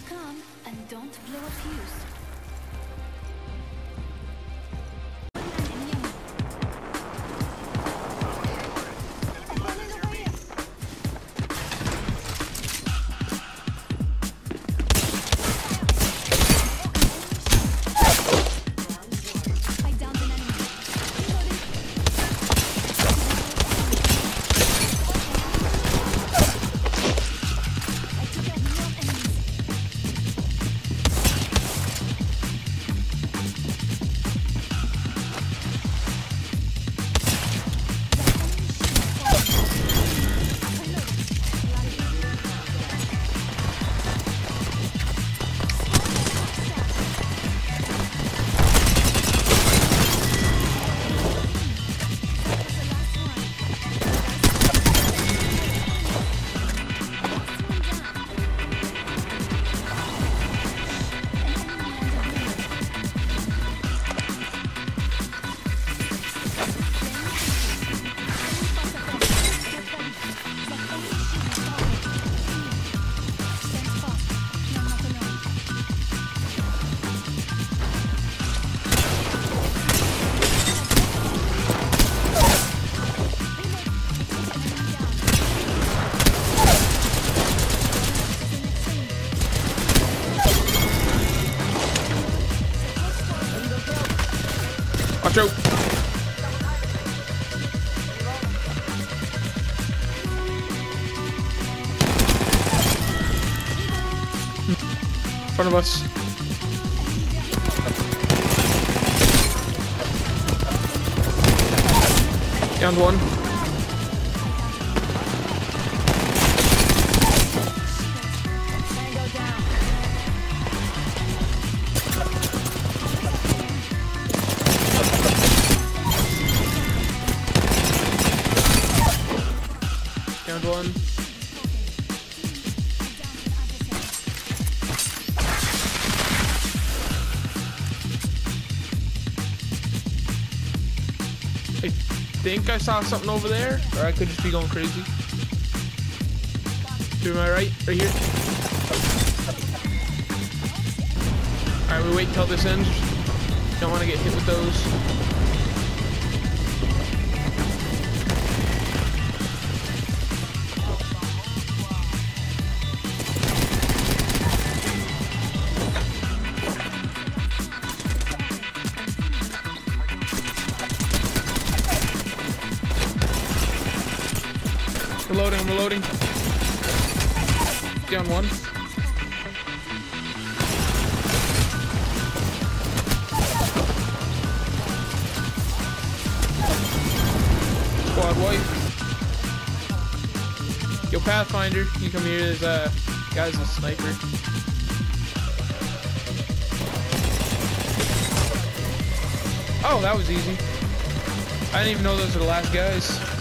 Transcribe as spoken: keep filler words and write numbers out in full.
calm and don't blow a fuse. Watch out! In front of us. Down one. Downed one. I think I saw something over there, or I could just be going crazy. To my right, right here. Alright, we wait till this ends. Don't want to get hit with those. Reloading, I'm reloading. Down one. Squad wipe. Yo, Pathfinder, you come here. There's a guy's a sniper. Oh, that was easy. I didn't even know those were the last guys.